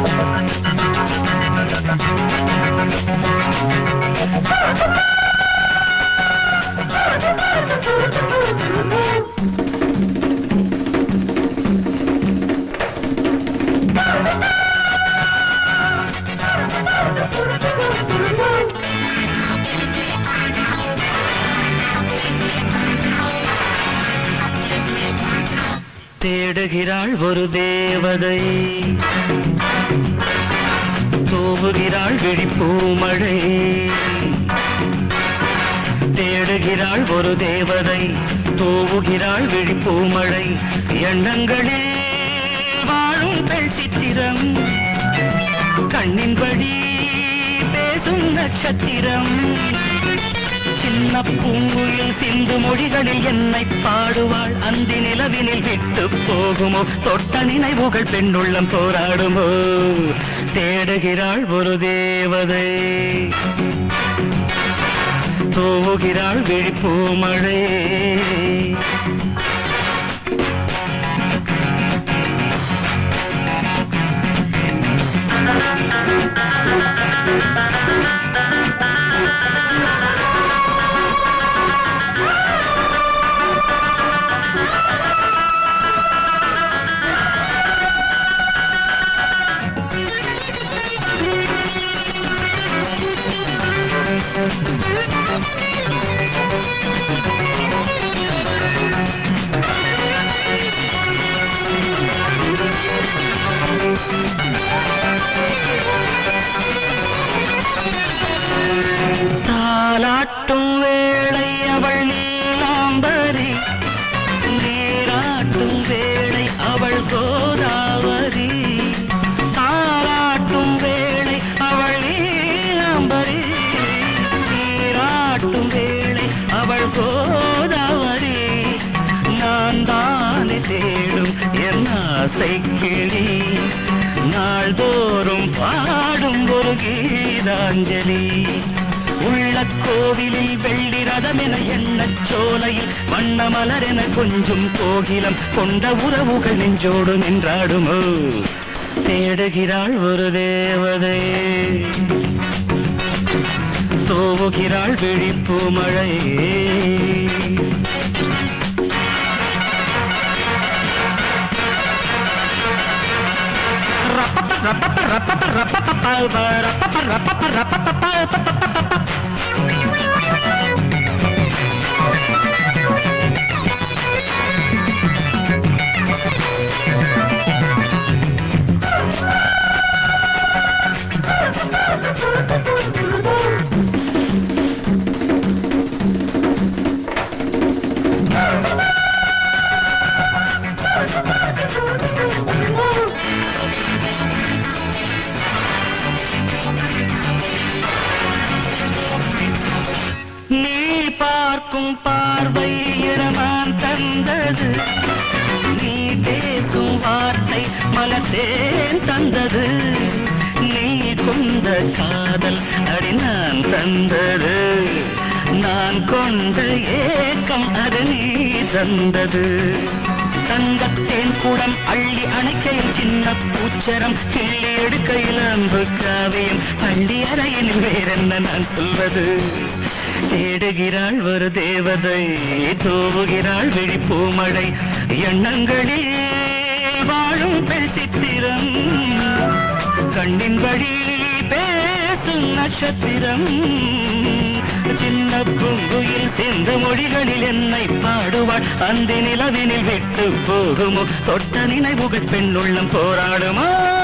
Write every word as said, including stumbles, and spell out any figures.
தேடுகிறாள் ஒரு தேவதை, தூவுகிறாள் விழிப்பூமழை. தேடுகிறாள் ஒரு தேவதை, தூவுகிறாள் விழிப்பூமழை. எண்ணங்களில் வாழும் பெண் சித்திரம், கண்ணின்படி பேசும் நட்சத்திரம். சின்ன பூங்குயில் சிந்து மொழிகளில் என்னை பாடுவாள். அந்தி நிலவினில் விட்டு போகுமோ தொட்ட நினைவுகள் பெண்ணுள்ளம் போராடுமோ. தேடுகிறாள் ஒரு தேவதை, தூவுகிறாள் விழிப்பூமழை. தாலாட்டும் வேளை அவள் நீலாம்பரி, நீராட்டும் வேளை அவள் கோதாவரி. தாலாட்டும் வேளை அவள் நீலாம்பரி, நீராட்டும் வேளை அவள் கோதாவரி. நான் தானே தேடும் என் ஆசை கிளி, நாள்தோறும் பாடும் ஒரு கீதாஞ்சலி. உள்ள கோவிலில் வெள்ளி ரதம் என எண்ணச் சோலையில் வண்ண மலர் என கொஞ்சம் கோகிலம் கொண்ட உறவுகள் நெஞ்சோடு நின்றாடுமோ. தேடுகிறாள் ஒரு தேவதை, தூவுகிறாள் விழிப்பூமழை. நீ பார்க்கும் பார்வை இடமான் தந்தது, நீ பேசும் வார்த்தை மலத்தேன் தந்தது. நீ கொண்ட காதல் அடி நான் தந்தது, நான் கொண்ட ஏக்கம் அது நீ தந்தது. தங்கத்தேன் கூடம் அள்ளி அணைக்கையில் சின்ன பூச்சரம் கிள்ளி எடுக்கையில் அன்பு காவியம் பள்ளி அறையினில் வேறென்ன நான் சொல்வது. தேடுகிறாள் ஒரு தேவதை, தூவுகிறாள் விழிப்பூமழை. எண்ணங்களில் வாழும் பெண் சித்திரம், கண்ணின்படி பேசும் நட்சத்திரம். சின்ன பூங்குயில் சிந்து மொழிகளில் என்னை பாடுவாள். அந்தி நிலவினில் விட்டு போகுமோ தொட்ட நினைவுகள் பெண்ணுள்ளம் போராடுமா.